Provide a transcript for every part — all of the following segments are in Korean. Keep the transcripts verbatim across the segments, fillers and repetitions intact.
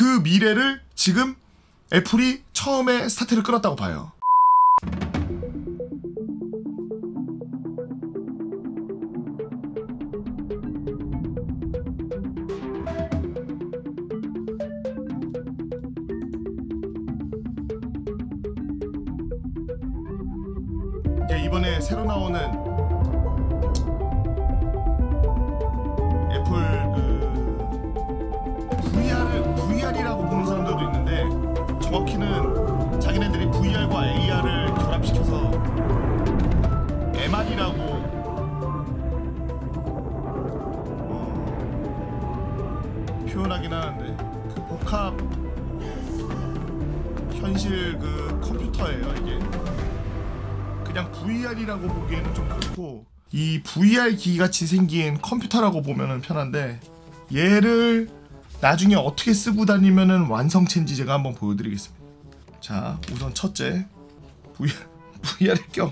그 미래를 지금 애플이 처음에 스타트를 끊었다고 봐요. 이번에 새로 나오는 애플 그 브이알을 브이알이라고 보는 사람들도 있는데 정확히는 자기네들이 브이알과 에이알을 결합시켜서 엠알이라고 어, 표현하긴 하는데 그 복합 현실 그 컴퓨터예요 이게. 그냥 브이알이라고 보기에는 좀 그렇고 이 브이알 기기같이 생긴 컴퓨터라고 보면은 편한데 얘를 나중에 어떻게 쓰고 다니면은 완성체인지 제가 한번 보여드리겠습니다. 자, 우선 첫째 브이알, 브이알을 껴.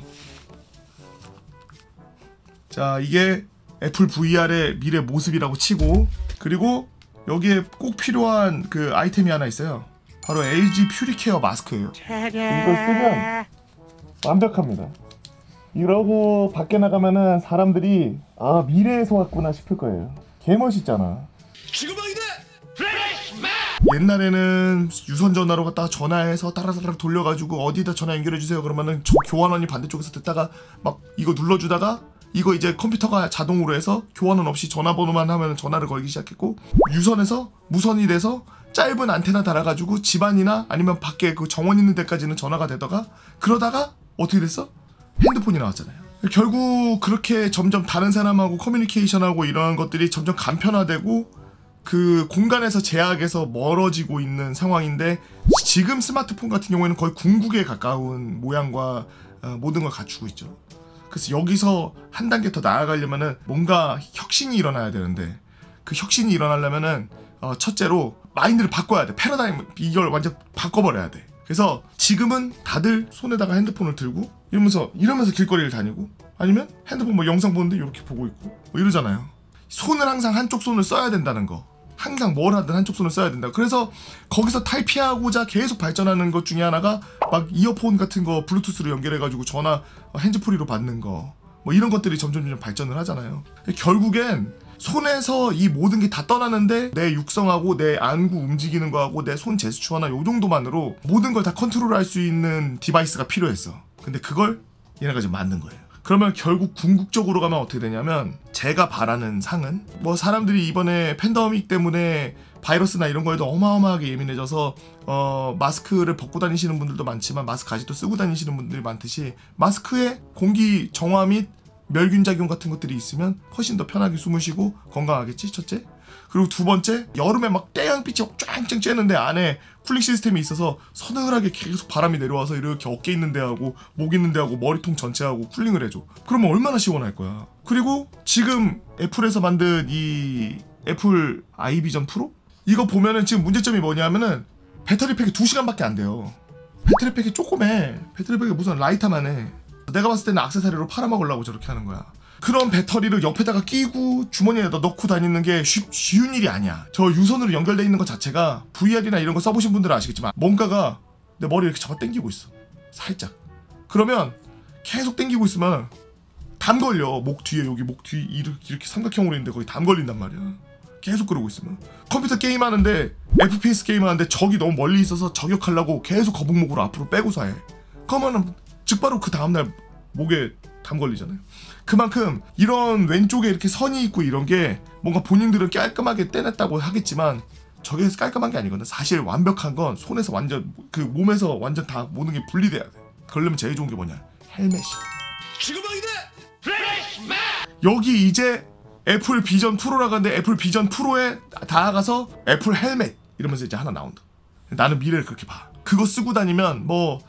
자, 이게 애플 브이알의 미래 모습이라고 치고, 그리고 여기에 꼭 필요한 그 아이템이 하나 있어요. 바로 엘지 퓨리케어 마스크예요. 이걸 쓰면 완벽합니다. 이러고 밖에 나가면은 사람들이 아 미래에서 왔구나 싶을 거예요. 개멋있잖아. 지구방위대 플래시맨! 옛날에는 유선 전화로 갖다가 전화해서 따라따라 돌려가지고 어디다 전화 연결해주세요 그러면은 저 교환원이 반대쪽에서 듣다가 막 이거 눌러주다가 이거 이제 컴퓨터가 자동으로 해서 교환원 없이 전화번호만 하면 전화를 걸기 시작했고, 유선에서 무선이 돼서 짧은 안테나 달아가지고 집안이나 아니면 밖에 그 정원 있는 데까지는 전화가 되다가, 그러다가 어떻게 됐어? 핸드폰이 나왔잖아요. 결국 그렇게 점점 다른 사람하고 커뮤니케이션하고 이런 것들이 점점 간편화되고 그 공간에서 제약에서 멀어지고 있는 상황인데, 지금 스마트폰 같은 경우에는 거의 궁극에 가까운 모양과 어, 모든 걸 갖추고 있죠. 그래서 여기서 한 단계 더 나아가려면은 뭔가 혁신이 일어나야 되는데, 그 혁신이 일어나려면은 어, 첫째로 마인드를 바꿔야 돼. 패러다임 이걸 완전 바꿔버려야 돼. 그래서 지금은 다들 손에다가 핸드폰을 들고 이러면서 이러면서 길거리를 다니고, 아니면 핸드폰 뭐 영상 보는데 이렇게 보고 있고 뭐 이러잖아요. 손을 항상 한쪽 손을 써야 된다는 거. 항상 뭘 하든 한쪽 손을 써야 된다. 그래서 거기서 탈피하고자 계속 발전하는 것 중에 하나가 막 이어폰 같은 거 블루투스로 연결해가지고 전화 핸즈프리로 받는 거, 뭐 이런 것들이 점점 점점 발전을 하잖아요. 결국엔 손에서 이 모든 게 다 떠나는데 내 육성하고 내 안구 움직이는 거하고 내 손 제스처 하나 요 정도만으로 모든 걸 다 컨트롤할 수 있는 디바이스가 필요했어. 근데 그걸 얘네가 지금 만든 거예요. 그러면 결국 궁극적으로 가면 어떻게 되냐면, 제가 바라는 상은 뭐 사람들이 이번에 팬데믹 때문에 바이러스나 이런 거에도 어마어마하게 예민해져서 어 마스크를 벗고 다니시는 분들도 많지만 마스크 아직도 쓰고 다니시는 분들이 많듯이, 마스크에 공기 정화 및 멸균 작용 같은 것들이 있으면 훨씬 더 편하게 숨을 쉬고 건강하겠지, 첫째. 그리고 두 번째, 여름에 막 태양빛이 쫙쫙 쬐는데 안에 쿨링 시스템이 있어서 서늘하게 계속 바람이 내려와서 이렇게 어깨 있는 데하고 목 있는 데하고 머리통 전체하고 쿨링을 해줘. 그러면 얼마나 시원할 거야. 그리고 지금 애플에서 만든 이 애플 아이비전 프로? 이거 보면은 지금 문제점이 뭐냐면은 배터리 팩이 두 시간밖에 안 돼요. 배터리 팩이 조그매. 배터리 팩이 무슨 라이터만 해. 내가 봤을 때는 액세서리로 팔아먹으려고 저렇게 하는 거야. 그런 배터리를 옆에다가 끼고 주머니에다 넣고 다니는 게 쉬, 쉬운 일이 아니야. 저 유선으로 연결돼 있는 것 자체가 브이알이나 이런 거 써보신 분들은 아시겠지만 뭔가가 내 머리 이렇게 잡아 당기고 있어. 살짝. 그러면 계속 당기고 있으면 담 걸려. 목 뒤에, 여기 목 뒤 이렇게, 이렇게 삼각형으로 있는데 거기 담 걸린단 말이야. 계속 그러고 있으면. 컴퓨터 게임 하는데 에프피에스 게임 하는데 적이 너무 멀리 있어서 저격하려고 계속 거북목으로 앞으로 빼고서 해. 그러면은 즉바로 그 다음날 목에 담 걸리잖아요. 그만큼 이런 왼쪽에 이렇게 선이 있고 이런 게 뭔가 본인들은 깔끔하게 떼냈다고 하겠지만 저게 깔끔한 게 아니거든. 사실 완벽한 건 손에서 완전 그 몸에서 완전 다 모든 게 분리돼야 돼. 그러려면 제일 좋은 게 뭐냐? 헬멧이. 지구방위대 플래시맨! 여기 이제 애플 비전 프로라고 하는데 애플 비전 프로에 다가가서 애플 헬멧 이러면서 이제 하나 나온다. 나는 미래를 그렇게 봐. 그거 쓰고 다니면 뭐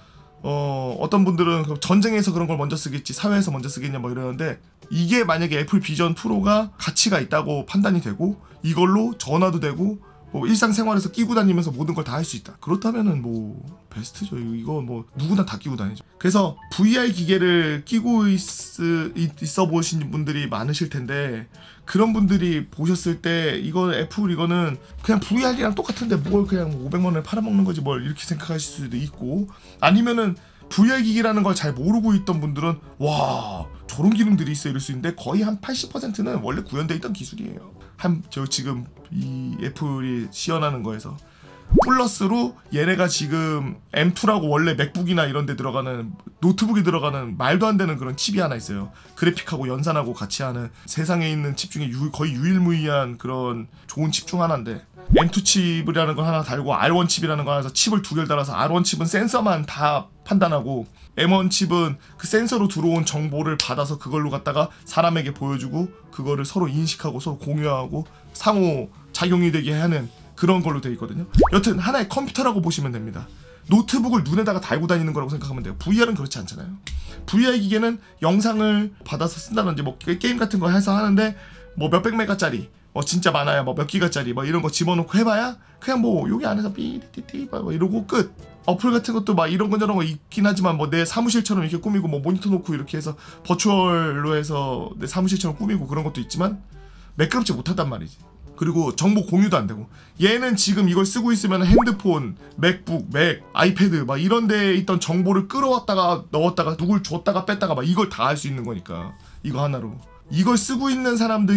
어, 어떤 분들은 전쟁에서 그런 걸 먼저 쓰겠지, 사회에서 먼저 쓰겠냐 뭐 이러는데, 이게 만약에 애플 비전 프로가 가치가 있다고 판단이 되고 이걸로 전화도 되고 뭐 일상생활에서 끼고 다니면서 모든 걸 다 할 수 있다. 그렇다면은 뭐 베스트죠. 이거 뭐 누구나 다 끼고 다니죠. 그래서 브이알 기계를 끼고 있, 있어 보신 분들이 많으실 텐데 그런 분들이 보셨을 때 이거 애플 이거는 그냥 브이알이랑 똑같은데 뭘 그냥 오백만 원에 팔아먹는 거지 뭘 이렇게 생각하실 수도 있고, 아니면은 브이알 기기라는 걸 잘 모르고 있던 분들은 와 저런 기능들이 있어 이럴 수 있는데 거의 한 팔십 퍼센트는 원래 구현되어 있던 기술이에요. 한 저 지금 이 애플이 시연하는 거에서 플러스로 얘네가 지금 엠 투라고 원래 맥북이나 이런 데 들어가는 노트북에 들어가는 말도 안 되는 그런 칩이 하나 있어요. 그래픽하고 연산하고 같이 하는 세상에 있는 칩 중에 유, 거의 유일무이한 그런 좋은 칩 중 하나인데, 엠 투 칩이라는 거 하나 달고 알 원 칩이라는 거 하나 해서 칩을 두 개를 달아서 알 원 칩은 센서만 다 판단하고 엠 원 칩은 그 센서로 들어온 정보를 받아서 그걸로 갖다가 사람에게 보여주고 그거를 서로 인식하고 서로 공유하고 상호 작용이 되게 하는 그런 걸로 되어 있거든요. 여튼 하나의 컴퓨터라고 보시면 됩니다. 노트북을 눈에다가 달고 다니는 거라고 생각하면 돼요. 브이알은 그렇지 않잖아요. 브이알 기계는 영상을 받아서 쓴다든지 뭐 게임 같은 거 해서 하는데 뭐 몇백 메가짜리 뭐 진짜 많아야 뭐 몇 기가짜리 뭐 이런 거 집어넣고 해봐야 그냥 뭐 여기 안에서 삐리띠띠 뭐 이러고 끝. 어플 같은 것도 막 이런 거 저런 거 있긴 하지만 뭐 내 사무실처럼 이렇게 꾸미고 뭐 모니터 놓고 이렇게 해서 버추얼로 해서 내 사무실처럼 꾸미고 그런 것도 있지만 매끄럽지 못하단 말이지. 그리고 정보 공유도 안 되고, 얘는 지금 이걸 쓰고 있으면 핸드폰, 맥북, 맥, 아이패드 막 이런 데에 있던 정보를 끌어왔다가 넣었다가 누굴 줬다가 뺐다가 막 이걸 다 할 수 있는 거니까 이거 하나로. 이걸 쓰고 있는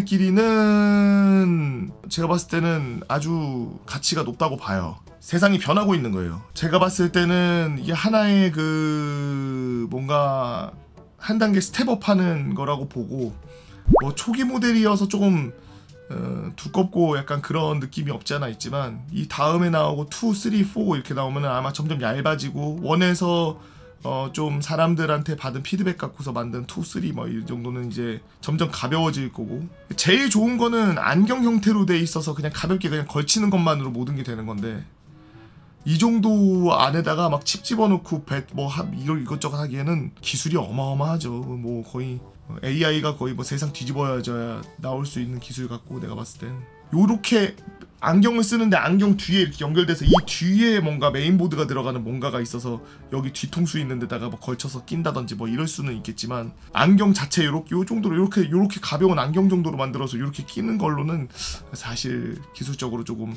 사람들끼리는 제가 봤을 때는 아주 가치가 높다고 봐요. 세상이 변하고 있는 거예요. 제가 봤을 때는 이게 하나의 그 뭔가 한 단계 스텝업하는 거라고 보고, 뭐 초기 모델이어서 조금 어, 두껍고 약간 그런 느낌이 없지 않아 있지만 이 다음에 나오고 투, 쓰리, 포 이렇게 나오면 아마 점점 얇아지고 원에서 어, 좀 사람들한테 받은 피드백 갖고서 만든 투, 쓰리 뭐 이 정도는 이제 점점 가벼워질 거고, 제일 좋은 거는 안경 형태로 돼 있어서 그냥 가볍게 그냥 걸치는 것만으로 모든 게 되는 건데 이 정도 안에다가 막 칩 집어넣고 뭐 이걸 이것저것 하기에는 기술이 어마어마하죠. 뭐 거의 에이아이가 거의 뭐 세상 뒤집어져야 나올 수 있는 기술 같고, 내가 봤을 땐 요렇게 안경을 쓰는데 안경 뒤에 이렇게 연결돼서 이 뒤에 뭔가 메인보드가 들어가는 뭔가가 있어서 여기 뒤통수 있는 데다가 뭐 걸쳐서 낀다든지 뭐 이럴 수는 있겠지만, 안경 자체 요렇게 요 정도로 요렇게 요렇게 가벼운 안경 정도로 만들어서 요렇게 끼는 걸로는 사실 기술적으로 조금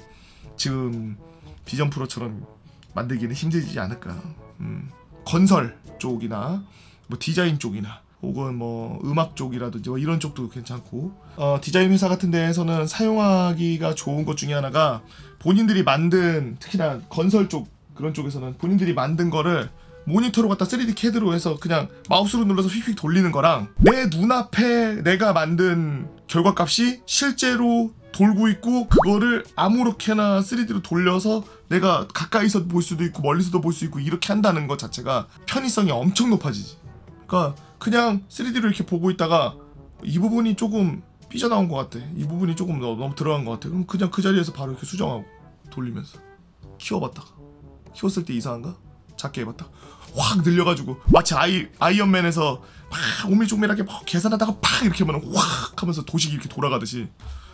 지금 비전 프로처럼 만들기는 힘들지 않을까. 음. 건설 쪽이나 뭐 디자인 쪽이나 혹은 뭐 음악 쪽이라든지 뭐 이런 쪽도 괜찮고, 어, 디자인 회사 같은 데에서는 사용하기가 좋은 것 중에 하나가 본인들이 만든, 특히나 건설 쪽 그런 쪽에서는 본인들이 만든 거를 모니터로 갖다 쓰리디 캐드로 해서 그냥 마우스로 눌러서 휙휙 돌리는 거랑 내 눈앞에 내가 만든 결과값이 실제로 돌고 있고 그거를 아무렇게나 쓰리디로 돌려서 내가 가까이서 볼 수도 있고 멀리서도 볼 수 있고 이렇게 한다는 것 자체가 편의성이 엄청 높아지지. 그러니까 그냥 쓰리디로 이렇게 보고 있다가 이 부분이 조금 삐져나온 것 같아, 이 부분이 조금 너무, 너무 들어간 것 같아, 그럼 그냥 그 자리에서 바로 이렇게 수정하고 돌리면서 키워봤다가 키웠을 때 이상한가? 작게 해봤다가 확 늘려가지고 마치 아이, 아이언맨에서 막 오밀조밀하게 막 계산하다가 팍 이렇게 하면 확 하면서 도식이 이렇게 돌아가듯이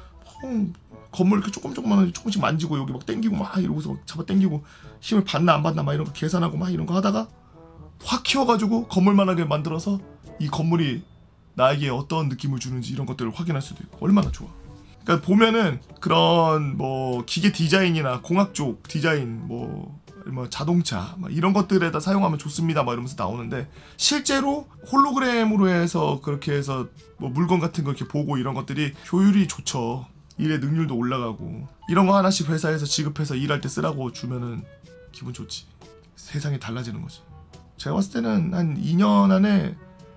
어, 건물 이렇게 조금 조금만 조금씩 만지고 여기 막 당기고 막 이러고서 잡아 당기고 힘을 받나 안 받나 막 이런 거 계산하고 막 이런 거 하다가 확 키워가지고 건물만하게 만들어서 이 건물이 나에게 어떤 느낌을 주는지 이런 것들을 확인할 수도 있고 얼마나 좋아. 그러니까 보면은 그런 뭐 기계 디자인이나 공학 쪽 디자인 뭐, 뭐 자동차 뭐 이런 것들에다 사용하면 좋습니다 막 이러면서 나오는데, 실제로 홀로그램으로 해서 그렇게 해서 뭐 물건 같은 거 이렇게 보고 이런 것들이 효율이 좋죠. 일의 능률도 올라가고, 이런 거 하나씩 회사에서 지급해서 일할 때 쓰라고 주면은 기분 좋지. 세상이 달라지는 거지. 제가 봤을 때는 한 이 년 안에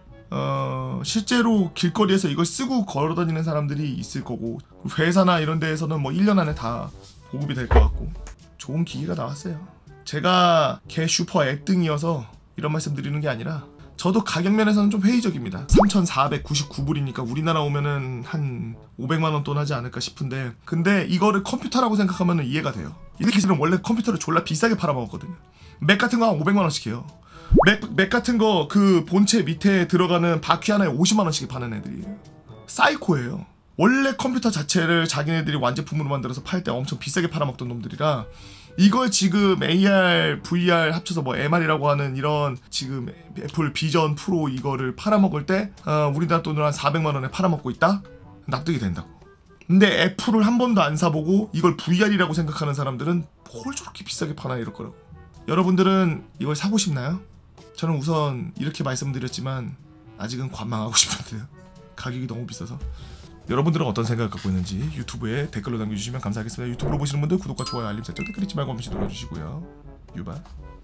어, 실제로 길거리에서 이걸 쓰고 걸어다니는 사람들이 있을 거고, 회사나 이런 데에서는 뭐 일 년 안에 다 보급이 될 것 같고 좋은 기기가 나왔어요. 제가 개 슈퍼 앱등이어서 이런 말씀 드리는 게 아니라 저도 가격 면에서는 좀 회의적입니다. 삼천사백구십구 불이니까 우리나라 오면은 한 오백만 원 돈 하지 않을까 싶은데, 근데 이거를 컴퓨터라고 생각하면 이해가 돼요. 이 새끼들은 원래 컴퓨터를 졸라 비싸게 팔아먹었거든요. 맥 같은 거 한 오백만 원씩 해요. 맥, 맥 같은 거 그 본체 밑에 들어가는 바퀴 하나에 오십만 원씩 파는 애들이에요. 사이코예요. 원래 컴퓨터 자체를 자기네들이 완제품으로 만들어서 팔 때 엄청 비싸게 팔아먹던 놈들이라 이걸 지금 에이알, 브이알 합쳐서 뭐 엠알이라고 하는 이런 지금 애플 비전 프로 이거를 팔아먹을 때 어, 우리나라 돈으로 한 사백만 원에 팔아먹고 있다? 납득이 된다고. 근데 애플을 한 번도 안 사보고 이걸 브이알이라고 생각하는 사람들은 뭘 저렇게 비싸게 파나 이럴 거라고. 여러분들은 이걸 사고 싶나요? 저는 우선 이렇게 말씀드렸지만 아직은 관망하고 싶은데요. 가격이 너무 비싸서. 여러분들은 어떤 생각을 갖고 있는지 유튜브에 댓글로 남겨주시면 감사하겠습니다. 유튜브로 보시는 분들 구독과 좋아요, 알림 설정, 댓글 잊지 말고 한 번씩 눌러주시고요. 유바.